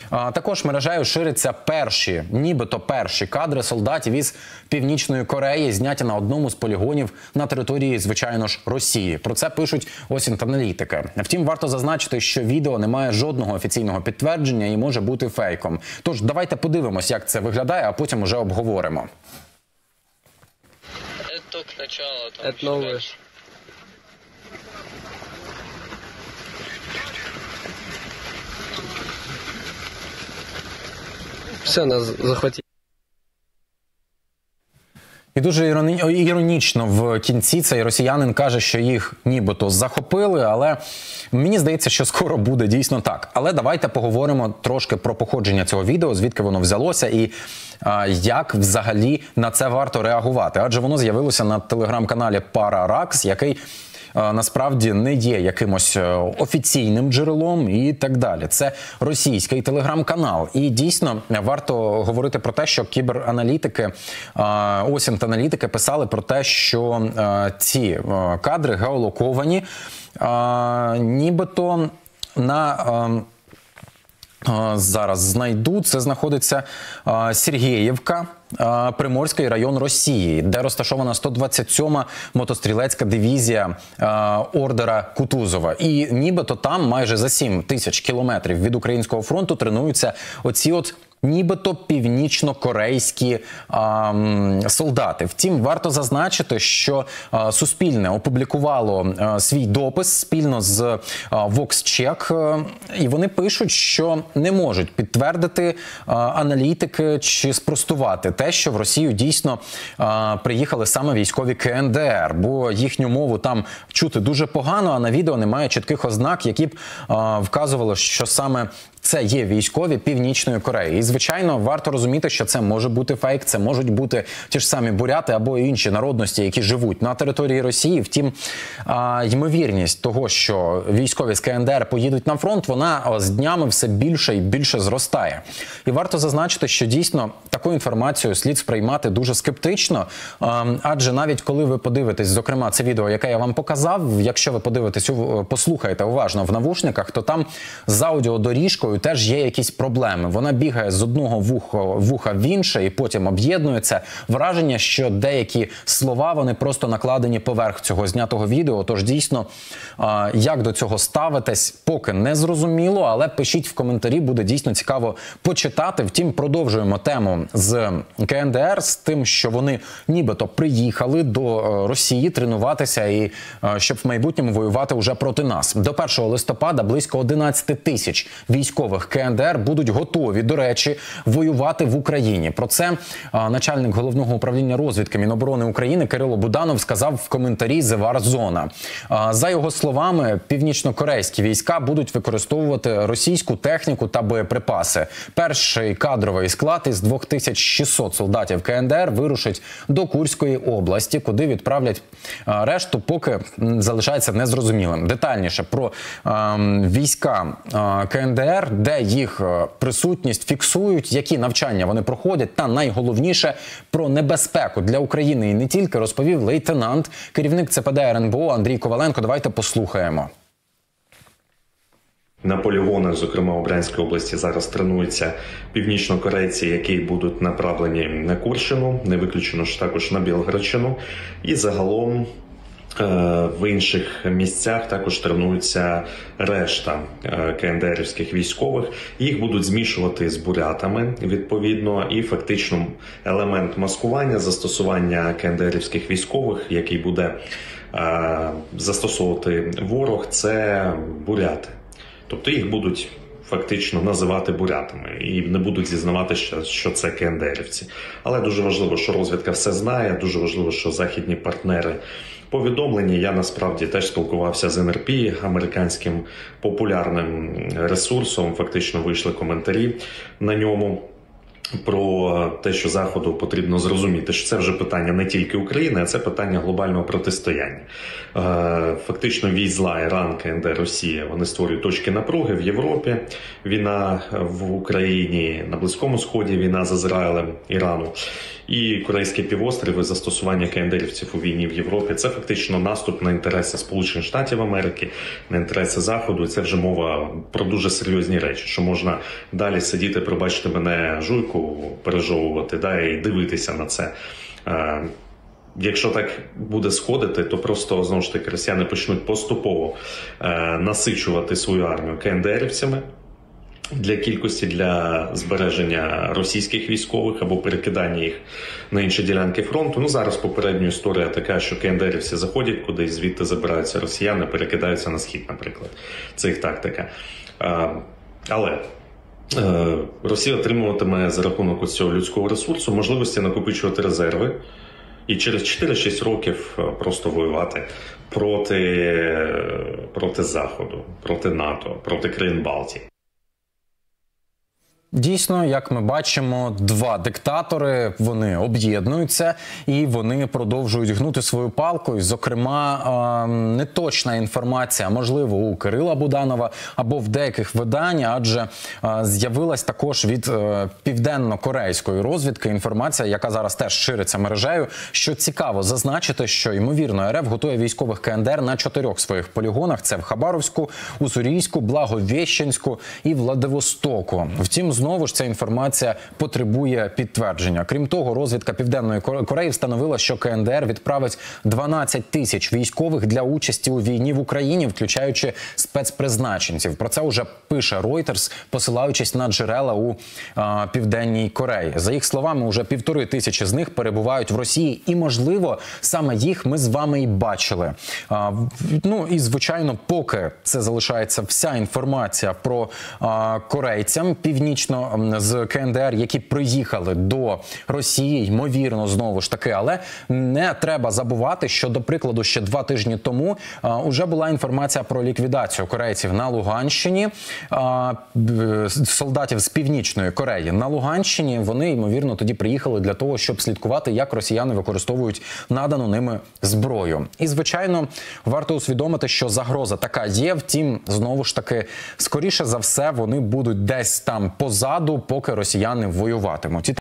Також мережею ширяться нібито перші кадри солдатів із Північної Кореї, зняті на одному з полігонів на території, звичайно ж, Росії. Про це пишуть аналітики. Втім, варто зазначити, що відео не має жодного офіційного підтвердження і може бути фейком. Тож, давайте подивимось, як це виглядає, а потім уже обговоримо. Це тільки почало, там ще далі. Все, нас захватили. І дуже іронічно в кінці цей росіянин каже, що їх нібито захопили, але мені здається, що скоро буде дійсно так. Але давайте поговоримо трошки про походження цього відео, звідки воно взялося і як взагалі на це варто реагувати. Адже воно з'явилося на телеграм-каналі Параракс, який насправді не є якимось офіційним джерелом і так далі. Це російський телеграм-канал. І дійсно варто говорити про те, що кібераналітики, аналітики писали про те, що ці кадри геолоковані нібито на... Зараз знайду. Це знаходиться Сергіївка, Приморський район Росії, де розташована 127-ма мотострілецька дивізія ордера Кутузова. І нібито там майже за 7 тисяч кілометрів від українського фронту тренуються оці нібито північно-корейські солдати. Втім, варто зазначити, що Суспільне опублікувало свій допис спільно з VoxCheck, і вони пишуть, що не можуть підтвердити аналітики чи спростувати те, що в Росію дійсно приїхали саме військові КНДР, бо їхню мову там чути дуже погано, а на відео немає чітких ознак, які б вказували, що саме це є військові Північної Кореї. І, звичайно, варто розуміти, що це може бути фейк, це можуть бути ті ж самі буряти або інші народності, які живуть на території Росії. Втім, ймовірність того, що військові з КНДР поїдуть на фронт, вона з днями все більше і більше зростає. І варто зазначити, що дійсно таку інформацію слід сприймати дуже скептично, адже навіть коли ви подивитесь, зокрема, це відео, яке я вам показав, якщо ви подивитесь, послухаєте уважно в навушниках, то там з аудіодоріжкою теж є якісь проблеми. Вона бігає з одного вуха в інше і потім об'єднується. Враження, що деякі слова, вони просто накладені поверх цього знятого відео. Тож дійсно, як до цього ставитесь, поки не зрозуміло, але пишіть в коментарі, буде дійсно цікаво почитати. Втім, продовжуємо тему з КНДР, з тим, що вони нібито приїхали до Росії тренуватися і щоб в майбутньому воювати уже проти нас. До 1 листопада близько 11 тисяч військових КНДР будуть готові, до речі, воювати в Україні. Про це начальник Головного управління розвідки Міноборони України Кирило Буданов сказав в коментарі The War Zone. За його словами, північно-корейські війська будуть використовувати російську техніку та боєприпаси. Перший кадровий склад із 2600 солдатів КНДР вирушить до Курської області, куди відправлять решту, поки залишається незрозумілим. Детальніше про війська КНДР, де їх присутність фіксують, які навчання вони проходять, та найголовніше про небезпеку для України і не тільки, розповів лейтенант, керівник ЦПД РНБО Андрій Коваленко. Давайте послухаємо. На полігонах, зокрема у Брянській області, зараз тренуються північнокорейці, які будуть направлені на Курщину, не виключено ж також на Білгородщину. І загалом в інших місцях також тренуються решта КНДРівських військових. Їх будуть змішувати з бурятами, відповідно, і фактично елемент маскування, застосування КНДРівських військових, який буде застосовувати ворог, це буряти. Тобто їх будуть фактично називати бурятами і не будуть зізнаватися, що це КНДРівці. Але дуже важливо, що розвідка все знає, дуже важливо, що західні партнери повідомлені. Я насправді теж спілкувався з НРП, американським популярним ресурсом, фактично вийшли коментарі на ньому. про те, що Заходу потрібно зрозуміти, що це вже питання не тільки України, а це питання глобального протистояння. Фактично вісь зла Іран, КНДР, Росія, вони створюють точки напруги в Європі, війна в Україні, на Близькому Сході війна з Ізраїлем, Ірану. І Корейський півострів і застосування КНДРівців у війні в Європі – це фактично наступ на інтереси Сполучених Штатів Америки, на інтереси Заходу. І це вже мова про дуже серйозні речі, що можна далі сидіти, пробачте мене, жуйку пережовувати, да, і дивитися на це. Якщо так буде сходити, то просто, знову ж таки, росіяни почнуть поступово насичувати свою армію КНДРівцями, для кількості, для збереження російських військових або перекидання їх на інші ділянки фронту. Ну, зараз попередня історія така, що КНДРівці заходять кудись, звідти забираються росіяни, перекидаються на схід, наприклад. Це їх тактика. Але Росія отримуватиме за рахунок цього людського ресурсу можливості накопичувати резерви і через 4-6 років просто воювати проти Заходу, проти НАТО, проти країн Балтії. Дійсно, як ми бачимо, два диктатори, вони об'єднуються і вони продовжують гнути свою палку. І, зокрема, неточна інформація, можливо, у Кирила Буданова або в деяких виданнях, адже з'явилась також від південно-корейської розвідки інформація, яка зараз теж шириться мережею, що цікаво зазначити, що, ймовірно, РФ готує військових КНДР на 4 своїх полігонах. Це в Хабаровську, Уссурійську, Благовіщенську і Владивостоку. Втім, знову ж ця інформація потребує підтвердження. Крім того, розвідка Південної Кореї встановила, що КНДР відправить 12 тисяч військових для участі у війні в Україні, включаючи спецпризначенців. Про це вже пише Reuters, посилаючись на джерела у Південній Кореї. За їх словами, уже 1500 з них перебувають в Росії, і, можливо, саме їх ми з вами і бачили. Ну і, звичайно, поки це залишається вся інформація про корейцям північно з КНДР, які приїхали до Росії, ймовірно, знову ж таки. Але не треба забувати, що, до прикладу, ще 2 тижні тому вже була інформація про ліквідацію корейців на Луганщині, солдатів з Північної Кореї. На Луганщині вони, ймовірно, тоді приїхали для того, щоб слідкувати, як росіяни використовують надану ними зброю. І, звичайно, варто усвідомити, що загроза така є, втім, знову ж таки, скоріше за все, вони будуть десь там позаду, поки росіяни воюватимуть.